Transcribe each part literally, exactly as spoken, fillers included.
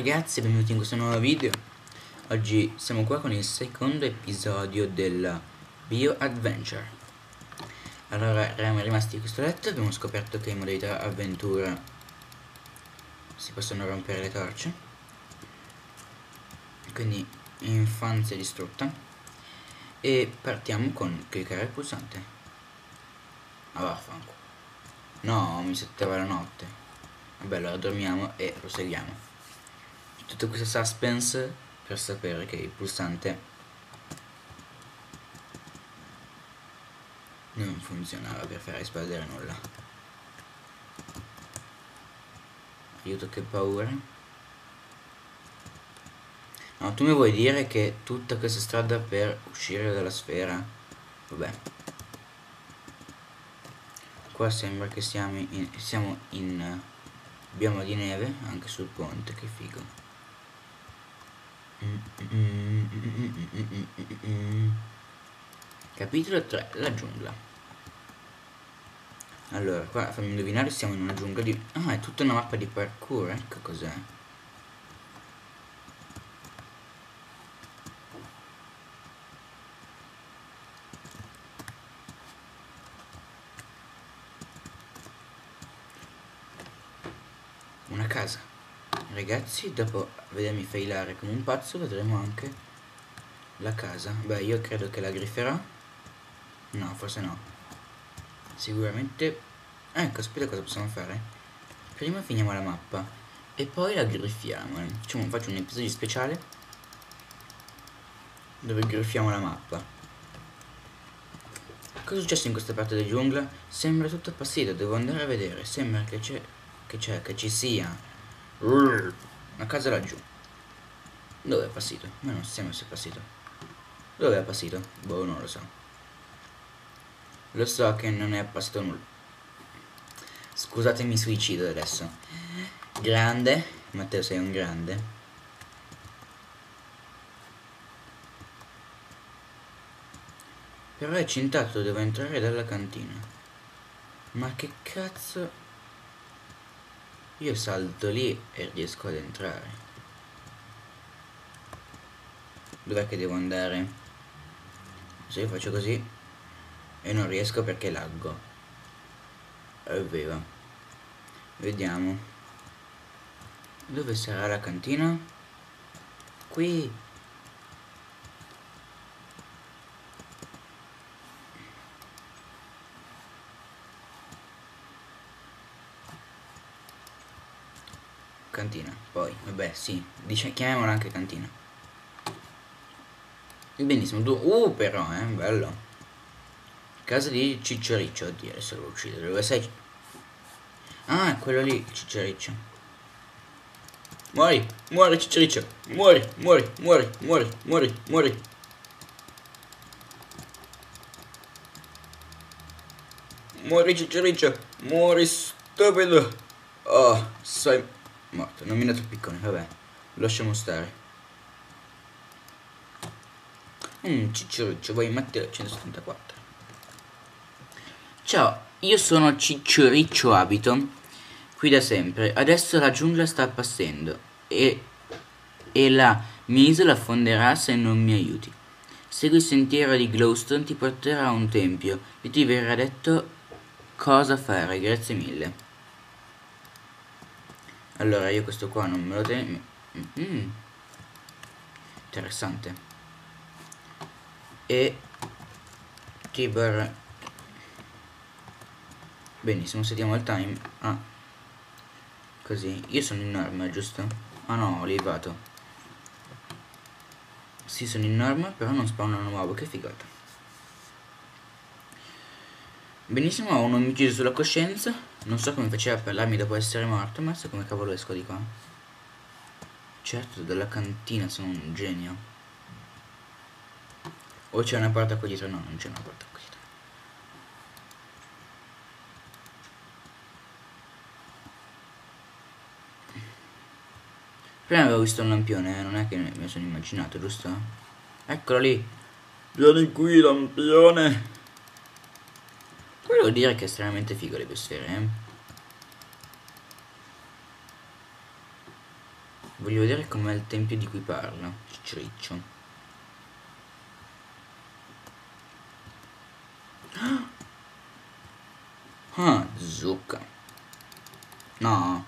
ragazzi, benvenuti in questo nuovo video. Oggi siamo qua con il secondo episodio della Bio Adventure. Allora, eravamo rimasti in questo letto, abbiamo scoperto che in modalità avventura si possono rompere le torce, quindi infanzia distrutta. E partiamo con cliccare il pulsante. Ah, vaffanculo. No, mi settava la notte. Vabbè, allora dormiamo e proseguiamo. Tutto questo suspense per sapere che il pulsante non funzionava per far esplodere nulla. Aiuto, che paura. No, tu mi vuoi dire che tutta questa strada per uscire dalla sfera? Vabbè. Qua sembra che siamo in, siamo in bioma di neve, anche sul ponte, che figo. Capitolo tre, la giungla. Allora, qua fammi indovinare, siamo in una giungla di... Ah, è tutta una mappa di parkour, ecco cos'è. Una casa. Ragazzi, dopo vedermi failare come un pazzo, vedremo anche la casa. Beh, io credo che la grifferò. No, forse no. Sicuramente. Ecco, aspetta, cosa possiamo fare? Prima finiamo la mappa e poi la griffiamo. Facciamo, faccio un episodio speciale dove griffiamo la mappa. Cosa è successo in questa parte della giungla? Sembra tutto appassito, devo andare a vedere. Sembra che c'è che c'è che ci sia una casa laggiù. Dove è appassito? Ma non sembra sia appassito. Dove è appassito? Boh, non lo so. Lo so che non è appassito nulla. Scusatemi, suicido adesso. Grande. Matteo, sei un grande. Però è cintato, devo entrare dalla cantina. Ma che cazzo. Io salto lì e riesco ad entrare. Dov'è che devo andare? Se io faccio così e non riesco perché laggo. Evviva. Vediamo. Dove sarà la cantina? Qui. Cantina, poi, vabbè, sì, dice, chiamiamola anche cantina. Benissimo, tu, uh, però, eh, bello. Casa di Ciccioriccio, oddio, adesso lo uccido, dove sei? Ah, è quello lì, Ciccioriccio. Muori, muori Ciccioriccio, muori, muori, muori, muori, muori, muori. Muori Ciccioriccio, muori stupido. Oh, sei morto, non mi è dato piccone, vabbè, lo lasciamo stare. Mmm, Ciccioriccio, vuoi Matteo centosettantaquattro. Ciao, io sono Ciccioriccio, abito qui da sempre. Adesso la giungla sta appassendo e, e la mia isola affonderà se non mi aiuti. Segui il sentiero di Glowstone, ti porterà a un tempio e ti verrà detto cosa fare. Grazie mille. Allora, io questo qua non me lo tengo. Mm. Interessante. E Tibor. Benissimo, sediamo il time. Ah, così. Io sono in norma, giusto? Ah no, ho levato. Sì, sono in norma, però non spawnano nuovo. Che figata. Benissimo, ho un omicidio sulla coscienza. Non so come faceva a parlarmi dopo essere morto, ma so come cavolo esco di qua. Certo, dalla cantina sono un genio. O c'è una porta qui dietro? No, non c'è una porta qui dietro. Prima avevo visto un lampione, eh? Non è che me lo sono immaginato, giusto? Eccolo lì. Vieni qui, lampione. Volevo dire che è estremamente figo le biosfere, eh? Voglio vedere com'è il tempio di cui parla. Ciccio. Ah, zucca. No.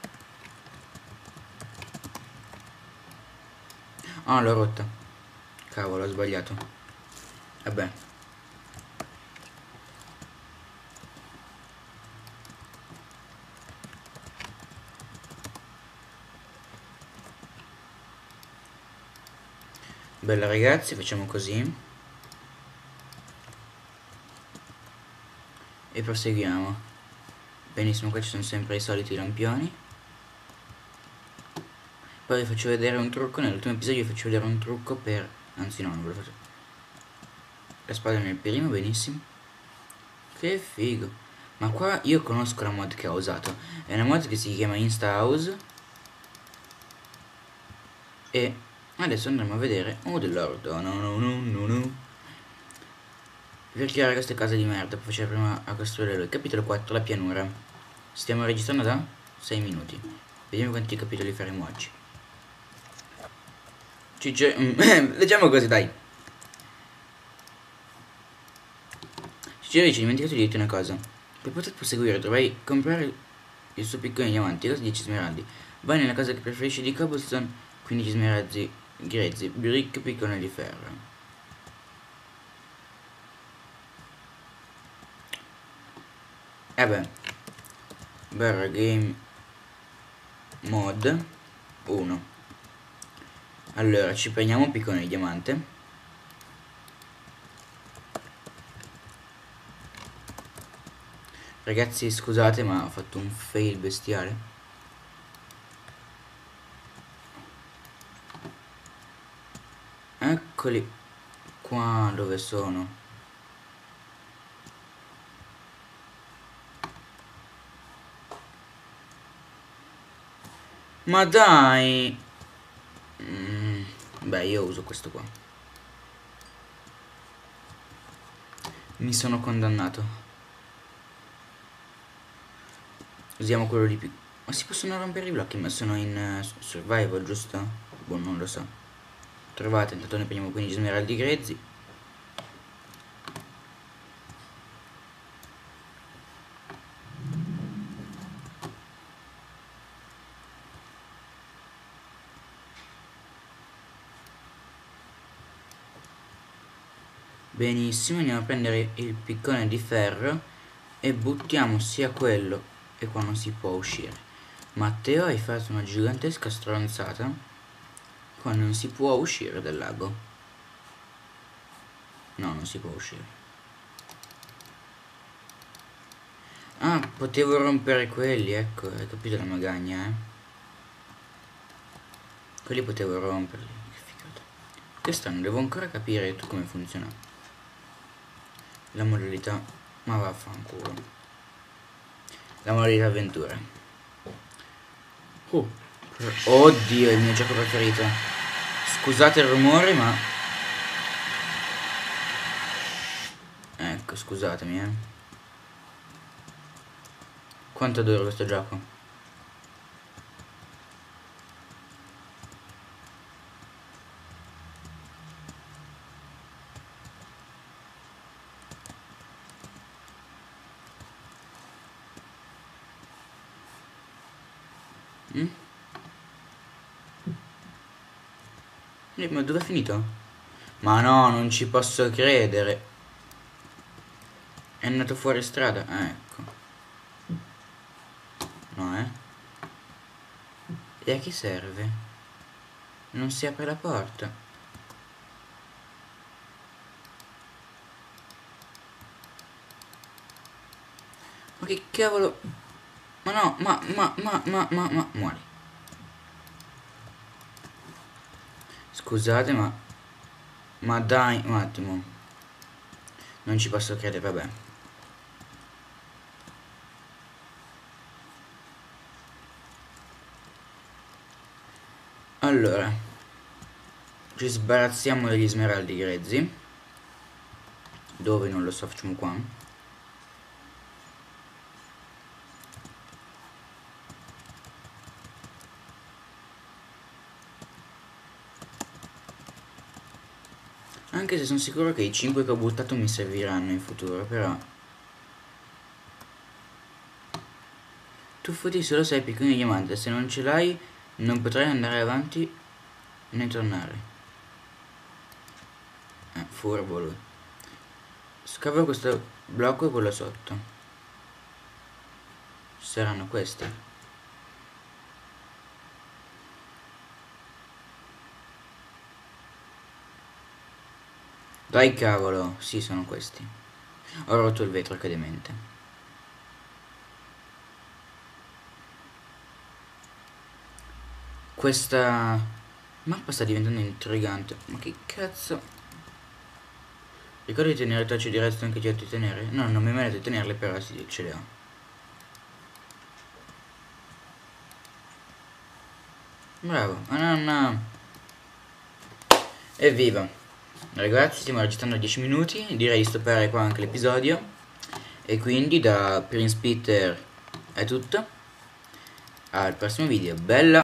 Ah, l'ho rotta. Cavolo, ho sbagliato. Vabbè. Bella ragazzi, facciamo così. E proseguiamo. Benissimo, qua ci sono sempre i soliti lampioni. Poi vi faccio vedere un trucco. Nell'ultimo episodio vi faccio vedere un trucco per... Anzi no, non ve lo faccio. La spada nel primo, benissimo. Che figo. Ma qua io conosco la mod che ho usato. È una mod che si chiama InstaHouse. E adesso andremo a vedere. Oh dell'orto. No no no no no. Per creare queste case di merda, per facere prima a costruire lui. Capitolo quattro, la pianura. Stiamo registrando da sei minuti. Vediamo quanti capitoli faremo oggi. Ciccio, leggiamo così, dai. Ciccio dice, dimenticato di dirti una cosa. Per poter proseguire dovrai comprare il suo piccone diamanti, cosa dieci smeraldi. Vai nella casa che preferisci di cobblestone, quindici smeraldi grezzi, brick, piccone di ferro. E beh, barra game mod uno. Allora ci prendiamo un piccone di diamante. Ragazzi scusate ma ho fatto un fail bestiale. Eccoli qua dove sono. Ma dai. mm, Beh io uso questo qua. Mi sono condannato. Usiamo quello di più. Ma si possono rompere i blocchi? Ma sono in uh, survival, giusto? Boh, non lo so. Trovate, intanto ne prendiamo quindici smeraldi grezzi. Benissimo, andiamo a prendere il piccone di ferro e buttiamo sia quello, e qua non si può uscire. Matteo, hai fatto una gigantesca stronzata. Qua non si può uscire dal lago. No, non si può uscire. Ah, potevo rompere quelli, ecco, hai capito la magagna, eh. Quelli potevo romperli, che figata. Questa non devo ancora capire come funziona. La modalità, ma vaffanculo. La modalità avventura. Oh. Oddio, è il mio gioco preferito. Scusate il rumore, ma... Ecco, scusatemi, eh. Quanto adoro questo gioco. Mm? Eh, ma dove è finito? Ma no, non ci posso credere. È andato fuori strada. Ah, ecco. No, eh. E a chi serve? Non si apre la porta. Ma che cavolo. Ma no, ma, ma, ma, ma, ma, ma, muori. Scusate, ma... Ma dai, un attimo. Non ci posso credere, vabbè. Allora. Ci sbarazziamo degli smeraldi grezzi. Dove non lo so, facciamo qua. Anche se sono sicuro che i cinque che ho buttato mi serviranno in futuro, però tuffati solo se hai picconi diamante, se non ce l'hai non potrai andare avanti né tornare. Eh, furbo lui. Scavo questo blocco e quello sotto. Saranno questi. Dai cavolo, sì, sono questi. Ho rotto il vetro, che demente. Questa mappa sta diventando intrigante. Ma che cazzo? Ricordi di tenere tracce di redstone che ti ho detto di tenere? No, non mi mai detto di tenerle, però sì, ce le ho. Bravo. Ah, no, no. Evviva. Ragazzi, stiamo registrando dieci minuti. Direi di stoppare qua anche l'episodio. E quindi da Prince Peter è tutto. Al prossimo video. Bella!